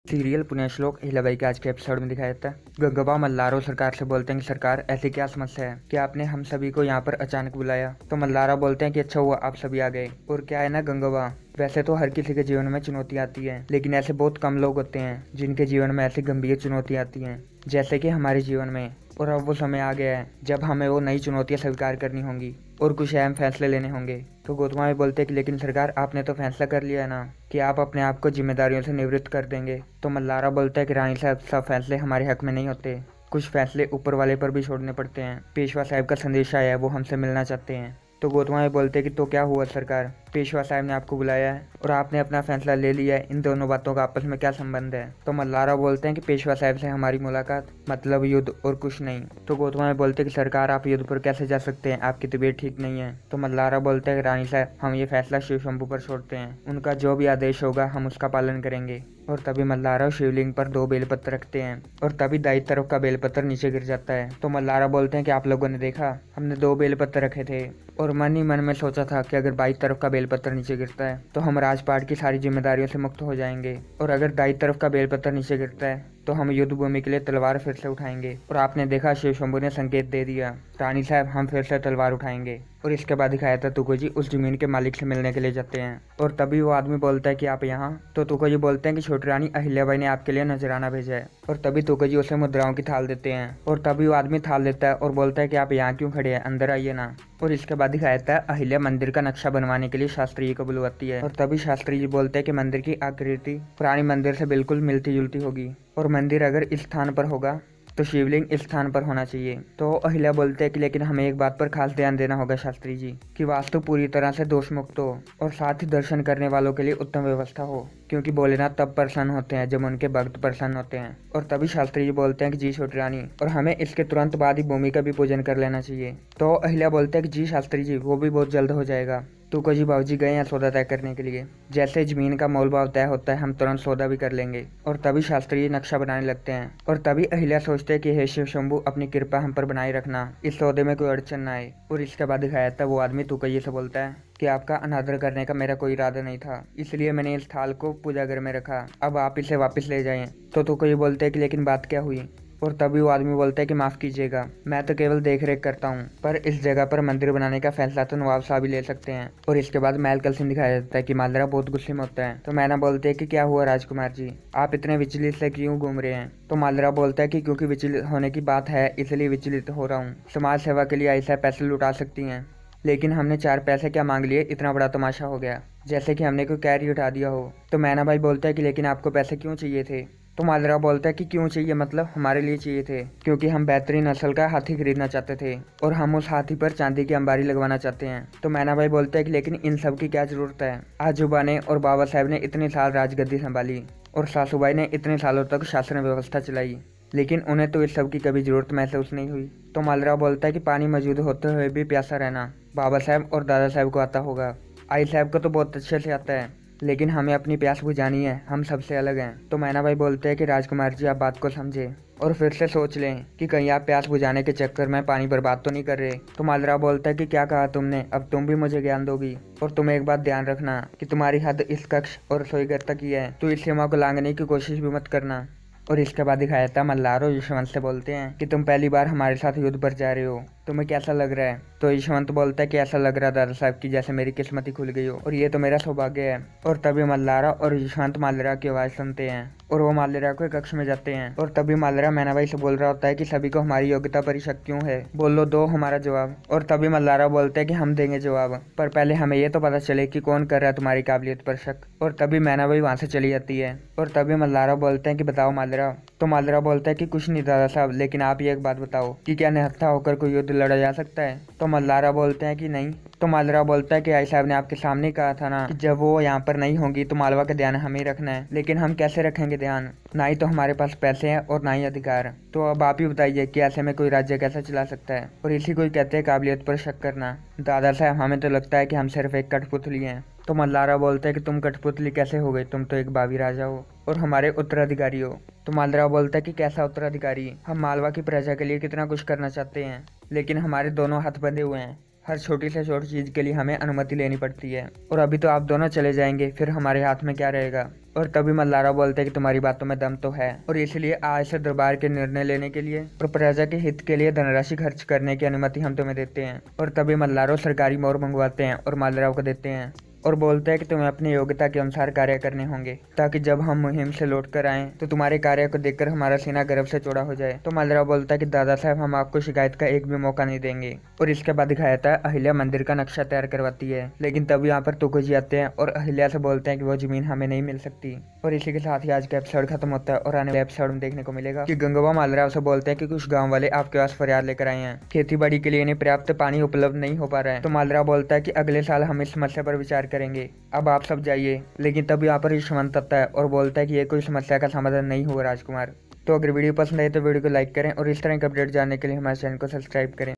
Serial पुण्यश्लोक अहिल्याबाई के आज के एपिसोड में दिखाया जाता है। गंगव्वा मल्लारो सरकार से बोलते हैं कि सरकार ऐसी क्या समस्या है कि आपने हम सभी को यहाँ पर अचानक बुलाया। तो मल्लारा बोलते हैं कि अच्छा हुआ आप सभी आ गए। और क्या है ना गंगव्वा, वैसे तो हर किसी के जीवन में चुनौती आती है, लेकिन ऐसे बहुत कम लोग होते हैं जिनके जीवन में ऐसी गंभीर चुनौती आती हैं जैसे कि हमारे जीवन में। और अब वो समय आ गया है जब हमें वो नई चुनौतियां स्वीकार करनी होंगी और कुछ अहम फैसले लेने होंगे। तो गौतमा भी बोलते हैं कि लेकिन सरकार आपने तो फैसला कर लिया है ना कि आप अपने आप को जिम्मेदारियों से निवृत्त कर देंगे। तो मल्लारा बोलता है कि रानी साहब, सब फैसले हमारे हक में नहीं होते, कुछ फैसले ऊपर वाले पर भी छोड़ने पड़ते हैं। पेशवा साहब का संदेश आया है, वो हमसे मिलना चाहते हैं। तो गौतमा भी बोलते हैं कि तो क्या हुआ सरकार, पेशवा साहब ने आपको बुलाया है और आपने अपना फैसला ले लिया है, इन दोनों बातों का आपस में क्या संबंध है। तो मल्लारा बोलते हैं कि पेशवा साहब से हमारी मुलाकात मतलब युद्ध और कुछ नहीं। तो गौतमा भी बोलते हैं कि सरकार आप युद्ध पर कैसे जा सकते हैं, आपकी तबीयत ठीक नहीं है। तो मल्लारा बोलते हैं कि रानी साहब, हम ये फैसला शिव शंभू पर छोड़ते हैं, उनका जो भी आदेश होगा हम उसका पालन करेंगे। और तभी मल्लारा शिवलिंग पर 2 बेलपत्र रखते हैं और तभी दाई तरफ का बेलपत्र नीचे गिर जाता है। तो मल्लारा बोलते हैं कि आप लोगों ने देखा, हमने 2 बेलपत्र रखे थे और मन ही मन में सोचा था कि अगर बाई तरफ का बेलपत्र नीचे गिरता है तो हम राजपाट की सारी जिम्मेदारियों से मुक्त हो जाएंगे, और अगर दाई तरफ का बेलपत्र नीचे गिरता है तो हम युद्ध भूमि के लिए तलवार फिर से उठाएंगे। और आपने देखा शिव शंभू ने संकेत दे दिया, रानी साहब हम फिर से तलवार उठाएंगे। और इसके बाद दिखाया था तुकोजी उस जमीन के मालिक से मिलने के लिए जाते हैं और तभी वो आदमी बोलता है कि आप यहाँ। तो तुकोजी बोलते हैं कि छोटी रानी अहिल्याबाई ने आपके लिए नजराना भेजा है। और तभी तुकोजी उसे मुद्राओं की थाल देते हैं और तभी वो आदमी थाल देता है और बोलता है कि आप यहाँ क्यों खड़े हैं, अंदर आइए ना। और इसके बाद दिखाया था अहिल्या मंदिर का नक्शा बनवाने के लिए शास्त्री जी को बुलवाती है और तभी शास्त्री जी बोलते हैं कि मंदिर की आकृति पुरानी मंदिर से बिल्कुल मिलती जुलती होगी और मंदिर अगर इस स्थान पर होगा तो शिवलिंग इस स्थान पर होना चाहिए। तो अहिल्या बोलते हैं कि लेकिन हमें एक बात पर खास ध्यान देना होगा शास्त्री जी, कि वास्तु पूरी तरह से दोष मुक्त हो और साथ ही दर्शन करने वालों के लिए उत्तम व्यवस्था हो, क्योंकि भोलेनाथ तब प्रसन्न होते हैं जब उनके भक्त प्रसन्न होते हैं। और तभी शास्त्री जी बोलते हैं कि जी छोटी रानी, और हमें इसके तुरंत बाद ही भूमि का भी पूजन कर लेना चाहिए। तो अहिल्या बोलते हैं कि जी शास्त्री जी, वो भी बहुत जल्द हो जाएगा। तुकोजी बाबूजी गए हैं सौदा तय करने के लिए, जैसे जमीन का मोल भाव तय होता है हम तुरंत सौदा भी कर लेंगे। और तभी शास्त्री जी नक्शा बनाने लगते हैं और तभी अहिल्या सोचते हैं कि हे शिव शंभू, अपनी कृपा हम पर बनाए रखना, इस सौदे में कोई अड़चन न आए। और इसके बाद दिखाया था वो आदमी तुकोजी से बोलता है कि आपका अनादर करने का मेरा कोई इरादा नहीं था, इसलिए मैंने इस थाल को पूजा घर में रखा, अब आप इसे वापस ले जाएं। तो तुकोजी बोलते हैं कि लेकिन बात क्या हुई। और तभी वो आदमी बोलता है कि माफ़ कीजिएगा, मैं तो केवल देख रेख करता हूँ, पर इस जगह पर मंदिर बनाने का फैसला तो नवाब साहब ही ले सकते हैं। और इसके बाद महल सीन दिखाया जाता है कि मालरा बहुत गुस्से में होता है। तो मैना बोलते हैं कि क्या हुआ राजकुमार जी, आप इतने विचलित से क्यों घूम रहे हैं। तो मालरा बोलता है कि क्योंकि विचलित होने की बात है इसलिए विचलित हो रहा हूँ, समाज सेवा के लिए ऐसा पैसे लुटा सकती हैं, लेकिन हमने 4 पैसे क्या मांग लिए, इतना बड़ा तमाशा हो गया जैसे कि हमने कोई कैरी उठा दिया हो। तो मैना भाई बोलता है कि लेकिन आपको पैसे क्यों चाहिए थे। तो मालरा बोलता है कि क्यों चाहिए मतलब, हमारे लिए चाहिए थे क्योंकि हम बेहतरीन नस्ल का हाथी खरीदना चाहते थे और हम उस हाथी पर चांदी की अंबारी लगवाना चाहते हैं। तो मैना भाई बोलता है कि लेकिन इन सब की क्या जरूरत है, आजूबा ने और बाबा साहब ने इतने साल राजगद्दी संभाली और सासूबाई ने इतने सालों तक शासन व्यवस्था चलाई, लेकिन उन्हें तो इस सब की कभी जरूरत महसूस नहीं हुई। तो मालरा बोलता है कि पानी मौजूद होते हुए भी प्यासा रहना बाबा साहब और दादा साहब को आता होगा, आई साहब को तो बहुत अच्छे से आता है, लेकिन हमें अपनी प्यास बुझानी है, हम सबसे अलग हैं। तो मैना भाई बोलते हैं कि राजकुमार जी आप बात को समझे और फिर से सोच लें कि कहीं आप प्यास बुझाने के चक्कर में पानी बर्बाद तो नहीं कर रहे। तो मालरा बोलता है कि क्या कहा तुमने, अब तुम भी मुझे ज्ञान दोगी, और तुम एक बात ध्यान रखना कि तुम्हारी हद इस कक्ष और रसोई घर तक ही है, तो इस सीमा को लांघने की कोशिश भी मत करना। और इसके बाद दिखाया था मल्लारो यशवंत से बोलते हैं कि तुम पहली बार हमारे साथ युद्ध पर जा रहे हो, तुम्हें कैसा लग रहा है। तो यशवंत बोलता है कि ऐसा लग रहा दादा साहब की जैसे मेरी किस्मत ही खुल गई हो और ये तो मेरा सौभाग्य है। और तभी मल्लारा और यशवंत मालरा की आवाज़ सुनते हैं और वो मालरा के कक्ष में जाते हैं। और तभी मालरा मैना भाई से बोल रहा होता है कि सभी को हमारी योग्यता पर ही शक क्यों है, बोलो दो हमारा जवाब। और तभी मल्लारा बोलते हैं कि हम देंगे जवाब, पर पहले हमें ये तो पता चले कि कौन कर रहा है तुम्हारी काबिलियत पर शक। और तभी मैना भाई वहाँ से चली जाती है और तभी मल्लारा बोलते हैं कि बताओ मालरा। तो मालरा बोलता है कि कुछ नहीं दादा साहब, लेकिन आप ये एक बात बताओ कि क्या निहत्था होकर कोई युद्ध लड़ा जा सकता है। तो मल्लारा बोलते हैं कि नहीं। तो मालरा बोलता है कि आई साहब ने आपके सामने कहा था ना कि जब वो यहाँ पर नहीं होंगी तो मालवा का ध्यान हमें ही रखना है, लेकिन हम कैसे रखेंगे ध्यान, ना ही तो हमारे पास पैसे हैं और ना ही अधिकार। तो अब आप ही बताइए कि ऐसे में कोई राज्य कैसा चला सकता है। और इसी को कहते हैं काबिलियत पर शक करना। दादा साहब हमें तो लगता है कि हम सिर्फ एक कठपुतली हैं। तो मल्लारा बोलता है कि तुम कठपुतली कैसे हो गई, तुम तो एक भावी राजा हो और हमारे उत्तराधिकारी हो। तो मालरा बोलता है कि कैसा उत्तराधिकारी, हम मालवा की प्रजा के लिए कितना कुछ करना चाहते हैं, लेकिन हमारे दोनों हाथ बंधे हुए हैं, हर छोटी से छोटी चीज़ के लिए हमें अनुमति लेनी पड़ती है, और अभी तो आप दोनों चले जाएंगे, फिर हमारे हाथ में क्या रहेगा। और तभी मल्लारा बोलते हैं कि तुम्हारी बातों में दम तो है, और इसलिए आज से दरबार के निर्णय लेने के लिए और प्रजा के हित के लिए धनराशि खर्च करने की अनुमति हम तुम्हें देते हैं। और तभी मल्लारो सरकारी मोहर मंगवाते हैं और मालराव को देते हैं और बोलते हैं कि तुम्हें अपनी योग्यता के अनुसार कार्य करने होंगे, ताकि जब हम मुहिम से लौट कर आएं तो तुम्हारे कार्य को देखकर हमारा सीना गर्व से चौड़ा हो जाए। तो मालराव बोलता है कि दादा साहब, हम आपको शिकायत का एक भी मौका नहीं देंगे। और इसके बाद दिखाया था अहिल्या मंदिर का नक्शा तैयार करवाती है, लेकिन तब यहाँ पर तुकोजी आते हैं और अहिल्या से बोलते हैं कि वो जमीन हमें नहीं मिल सकती। और इसी के साथ ही आज का एपिसोड खत्म होता है और आने वाले एपिसोड में देखने को मिलेगा कि गंगवा मालराव से बोलते हैं कि कुछ गाँव वाले आपके पास फरियाद लेकर आए हैं, खेती बाड़ी के लिए इन्हें पर्याप्त पानी उपलब्ध नहीं हो पा रहा है। तो मालराव बोलता है कि अगले साल हम इस समस्या पर विचार करेंगे, अब आप सब जाइए। लेकिन तब यहाँ पर यशवंत आता है और बोलता है कि ये कोई समस्या का समाधान नहीं हुआ राजकुमार। तो अगर वीडियो पसंद आए तो वीडियो को लाइक करें और इस तरह के अपडेट जानने के लिए हमारे चैनल को सब्सक्राइब करें।